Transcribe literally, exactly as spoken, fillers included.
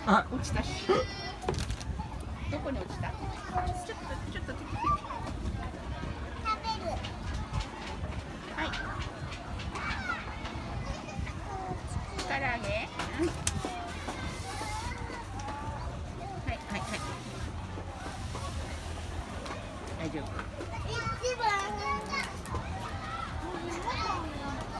あ、 落ちたし。どこに落ちた？ちょっとちょっと。食べる。はい。唐揚げ。はいはいはい。大丈夫。